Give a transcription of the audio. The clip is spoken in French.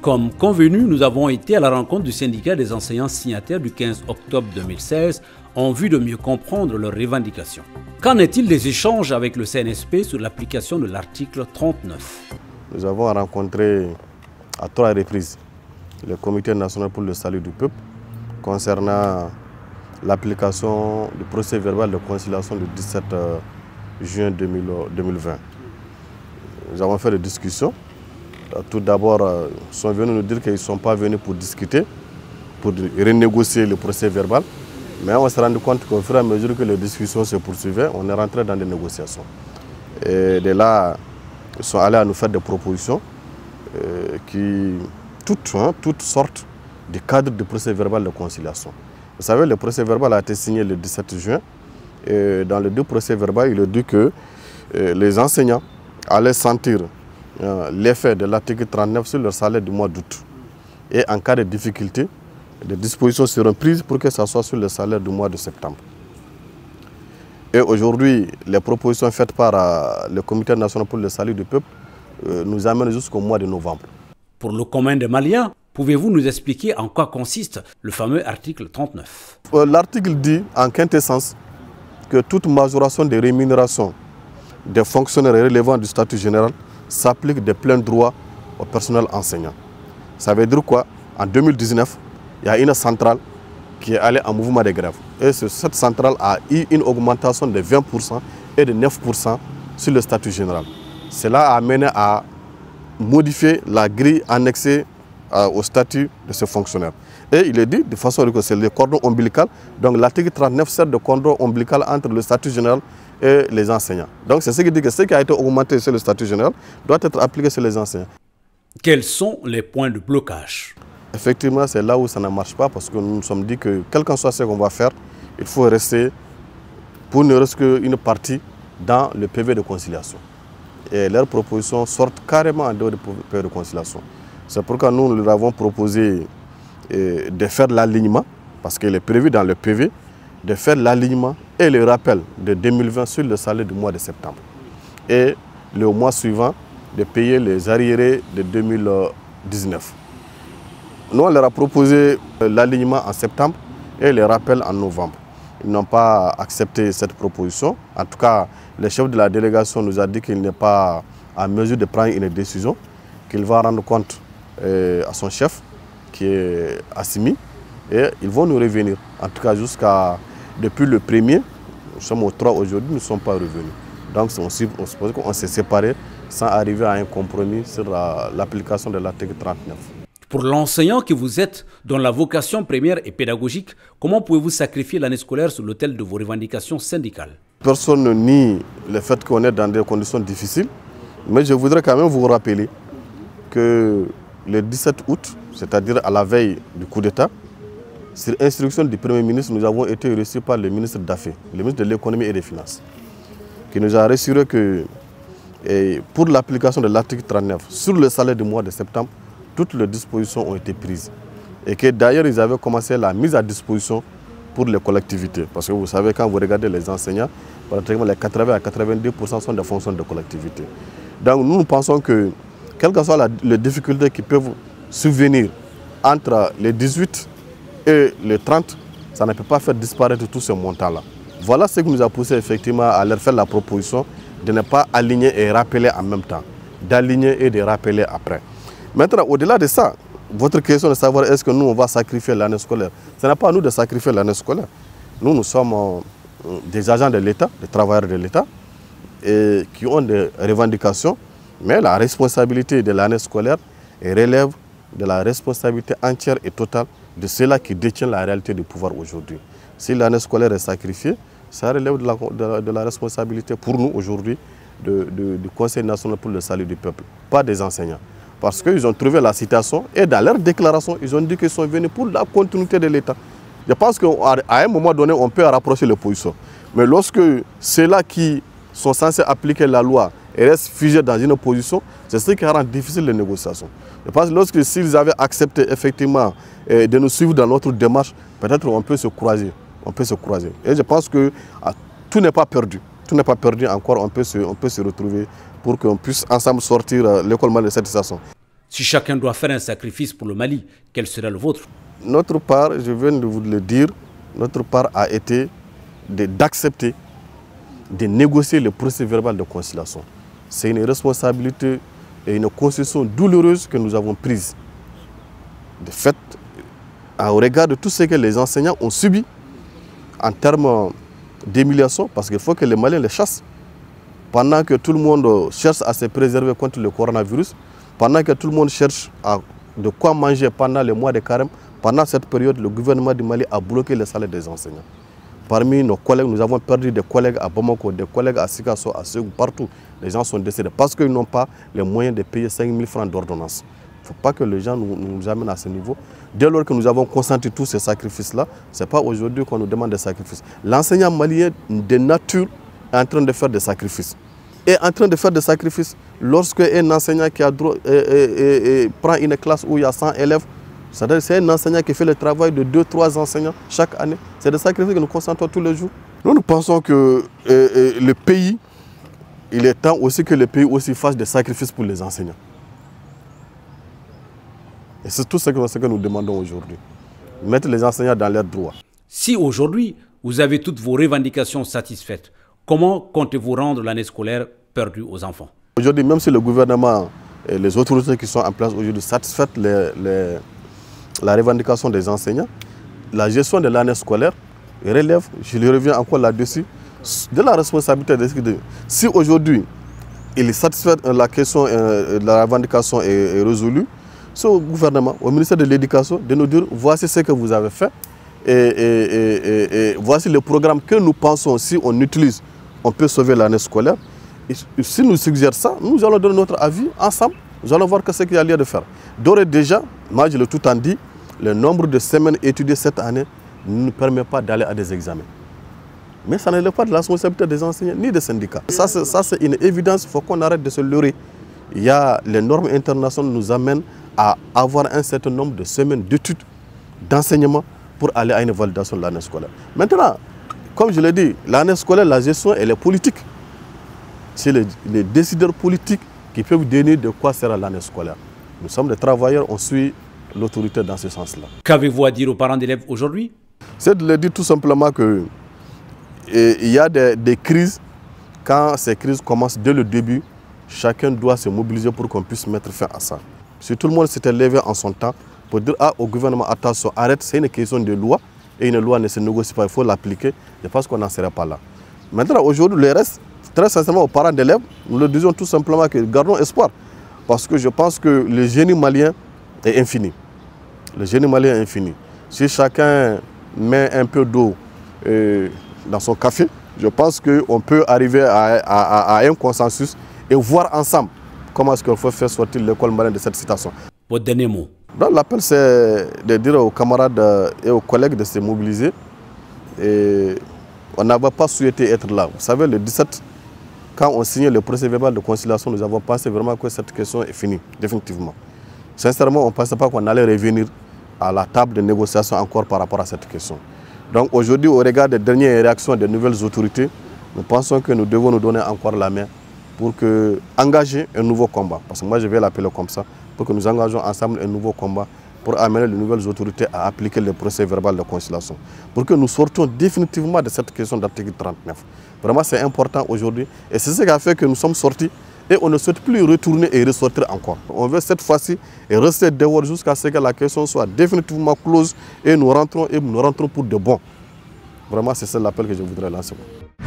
Comme convenu, nous avons été à la rencontre du syndicat des enseignants signataires du 15 octobre 2016 en vue de mieux comprendre leurs revendications. Qu'en est-il des échanges avec le CNSP sur l'application de l'article 39? Nous avons rencontré à 3 reprises le Comité national pour le salut du peuple concernant l'application du procès verbal de conciliation du 17 juin 2020. Nous avons fait des discussions. Tout d'abord, ils sont venus nous dire qu'ils ne sont pas venus pour discuter, pour renégocier le procès verbal. Mais on s'est rendu compte qu'au fur et à mesure que les discussions se poursuivaient, on est rentré dans des négociations. Et de là, ils sont allés à nous faire des propositions qui, toutes sortes du cadre du procès verbal de conciliation. Vous savez, le procès verbal a été signé le 17 juin. Et dans les 2 procès verbaux, il est dit que les enseignants allaient sentir l'effet de l'article 39 sur leur salaire du mois d'août. Et en cas de difficulté, des dispositions seront prises pour que ça soit sur le salaire du mois de septembre. Et aujourd'hui, les propositions faites par le Comité national pour le salut du peuple nous amènent jusqu'au mois de novembre. Pour le commun des Maliens, pouvez-vous nous expliquer en quoi consiste le fameux article 39? L'article dit en quintessence que toute majoration des rémunérations des fonctionnaires relevant du statut général s'applique de plein droit au personnel enseignant. Ça veut dire quoi? En 2019, il y a une centrale qui est allée en mouvement de grève. Et cette centrale a eu une augmentation de 20% et de 9% sur le statut général. Cela a amené à modifier la grille annexée au statut de ce fonctionnaire. Et il est dit de façon que c'est le cordon ombilical. Donc l'article 39 sert de cordon ombilical entre le statut général et les enseignants. Donc c'est ce qui dit que ce qui a été augmenté sur le statut général doit être appliqué sur les enseignants. Quels sont les points de blocage? Effectivement, c'est là où ça ne marche pas parce que nous nous sommes dit que quel que soit ce qu'on va faire, il faut rester pour ne rester qu'une partie dans le PV de conciliation. Et leurs propositions sortent carrément en dehors du PV de conciliation. C'est pourquoi nous leur avons proposé de faire l'alignement, parce qu'il est prévu dans le PV, de faire l'alignement et le rappel de 2020 sur le salaire du mois de septembre. Et le mois suivant, de payer les arriérés de 2019. Nous, on leur a proposé l'alignement en septembre et le rappel en novembre. Ils n'ont pas accepté cette proposition. En tout cas, le chef de la délégation nous a dit qu'il n'est pas en mesure de prendre une décision, qu'il va rendre compte à son chef, qui est Assimi, et ils vont nous revenir. En tout cas, depuis le 1er, nous sommes au 3 aujourd'hui, nous ne sommes pas revenus. Donc, on suppose qu'on s'est séparés sans arriver à un compromis sur l'application de l'article 39. Pour l'enseignant que vous êtes, dont la vocation première est pédagogique, comment pouvez-vous sacrifier l'année scolaire sur l'autel de vos revendications syndicales? Personne ne nie le fait qu'on est dans des conditions difficiles, mais je voudrais quand même vous rappeler que le 17 août, c'est-à-dire à la veille du coup d'État, sur instruction du Premier ministre, nous avons été reçus par le ministre d'Affaires, le ministre de l'économie et des finances, qui nous a rassuré que pour l'application de l'article 39 sur le salaire du mois de septembre, toutes les dispositions ont été prises. Et que d'ailleurs, ils avaient commencé la mise à disposition pour les collectivités. Parce que vous savez, quand vous regardez les enseignants, pratiquement les 80 à 92% sont des fonctions de collectivité. Donc nous pensons que, quelles que soient les difficultés qui peuvent survenir entre les 18 et les 30, ça ne peut pas faire disparaître tout ce montant-là. Voilà ce qui nous a poussé effectivement à leur faire la proposition de ne pas aligner et rappeler en même temps, d'aligner et de rappeler après. Maintenant, au-delà de ça, votre question de savoir est-ce que nous, on va sacrifier l'année scolaire, ce n'est pas à nous de sacrifier l'année scolaire. Nous sommes des agents de l'État, des travailleurs de l'État, et qui ont des revendications, mais la responsabilité de l'année scolaire relève de la responsabilité entière et totale de ceux-là qui détiennent la réalité du pouvoir aujourd'hui. Si l'année scolaire est sacrifiée, ça relève de la responsabilité pour nous aujourd'hui du Conseil national pour le salut du peuple, pas des enseignants. Parce qu'ils ont trouvé la citation et dans leur déclaration, ils ont dit qu'ils sont venus pour la continuité de l'État. Je pense qu'à un moment donné, on peut rapprocher les positions. Mais lorsque ceux-là qui sont censés appliquer la loi restent figés dans une position, c'est ce qui rend difficile les négociations. Je pense que lorsque s'ils avaient accepté effectivement de nous suivre dans notre démarche, peut-être on peut se croiser. Et je pense que tout n'est pas perdu. Tout n'est pas perdu encore, on peut se retrouver pour qu'on puisse ensemble sortir l'école de cette situation. Si chacun doit faire un sacrifice pour le Mali, quel serait le vôtre? Notre part, je viens de vous le dire, notre part a été d'accepter, de négocier le procès verbal de conciliation. C'est une responsabilité et une concession douloureuse que nous avons prise. De fait, au regard de tout ce que les enseignants ont subi en termes d'humiliation, parce qu'il faut que les Maliens les chassent. Pendant que tout le monde cherche à se préserver contre le coronavirus, pendant que tout le monde cherche de quoi manger pendant les mois de carême, pendant cette période, le gouvernement du Mali a bloqué les salaires des enseignants. Parmi nos collègues, nous avons perdu des collègues à Bamako, des collègues à Sikasso, à Ségou, partout. Les gens sont décédés parce qu'ils n'ont pas les moyens de payer 5 000 francs d'ordonnance. Il ne faut pas que les gens nous amènent à ce niveau. Dès lors que nous avons consenti tous ces sacrifices-là, ce n'est pas aujourd'hui qu'on nous demande des sacrifices. L'enseignant malien de nature est en train de faire des sacrifices. Et en train de faire des sacrifices, lorsque un enseignant qui a droit, prend une classe où il y a 100 élèves, c'est un enseignant qui fait le travail de 2-3 enseignants chaque année. C'est des sacrifices que nous consentons tous les jours. Nous pensons que le pays, il est temps aussi que le pays aussi fasse des sacrifices pour les enseignants. Et c'est tout ce que nous demandons aujourd'hui. Mettre les enseignants dans leurs droits. Si aujourd'hui, vous avez toutes vos revendications satisfaites, comment comptez-vous rendre l'année scolaire perdue aux enfants? Aujourd'hui, même si le gouvernement et les autorités qui sont en place aujourd'hui satisfaitent la revendication des enseignants, la gestion de l'année scolaire relève, je le reviens encore là-dessus, de la responsabilité des... Si aujourd'hui, il est satisfait, la question de la revendication est résolue, c'est au gouvernement, au ministère de l'Éducation, de nous dire voici ce que vous avez fait et voici le programme que nous pensons, si on utilise, on peut sauver l'année scolaire. Et si nous suggérons ça, nous allons donner notre avis ensemble, nous allons voir ce qu'il y a lieu de faire. D'ores et déjà, moi je l'ai tout en dit, le nombre de semaines étudiées cette année ne nous permet pas d'aller à des examens. Mais ça ne relève pas de la responsabilité des enseignants ni des syndicats. Ça c'est une évidence, il faut qu'on arrête de se leurrer. Les normes internationales nous amènent à avoir un certain nombre de semaines d'études, d'enseignement pour aller à une validation de l'année scolaire. Maintenant, comme je l'ai dit, l'année scolaire, la gestion, elle est politique. C'est les décideurs politiques qui peuvent donner de quoi sera l'année scolaire. Nous sommes des travailleurs, on suit l'autorité dans ce sens-là. Qu'avez-vous à dire aux parents d'élèves aujourd'hui? C'est de leur dire tout simplement qu'il y a des crises. Quand ces crises commencent dès le début, chacun doit se mobiliser pour qu'on puisse mettre fin à ça. Si tout le monde s'était levé en son temps pour dire au gouvernement, attention, arrête, c'est une question de loi et une loi ne se négocie pas, il faut l'appliquer, je pense qu'on n'en serait pas là. Maintenant, aujourd'hui, le reste, très sincèrement, aux parents d'élèves, nous leur disons tout simplement que gardons espoir. Parce que je pense que le génie malien est infini. Le génie malien est infini. Si chacun met un peu d'eau dans son café, je pense qu'on peut arriver à un consensus et voir ensemble comment est-ce qu'il faut faire sortir l'école malienne de cette situation. Votre dernier mot? L'appel, c'est de dire aux camarades et aux collègues de se mobiliser. Et on n'avait pas souhaité être là. Vous savez, le 17, quand on signait le procès verbal de conciliation, nous avons pensé vraiment que cette question est finie, définitivement. Sincèrement, on ne pensait pas qu'on allait revenir à la table de négociation encore par rapport à cette question. Donc aujourd'hui, au regard des dernières réactions des nouvelles autorités, nous pensons que nous devons nous donner encore la main pour engager un nouveau combat. Parce que moi, je vais l'appeler comme ça, pour que nous engageons ensemble un nouveau combat pour amener les nouvelles autorités à appliquer le procès verbal de conciliation. Pour que nous sortions définitivement de cette question d'article 39. Vraiment, c'est important aujourd'hui. Et c'est ce qui a fait que nous sommes sortis et on ne souhaite plus retourner et ressortir encore. On veut cette fois-ci rester dehors jusqu'à ce que la question soit définitivement close et nous rentrons pour de bon. Vraiment, c'est ça l'appel que je voudrais lancer.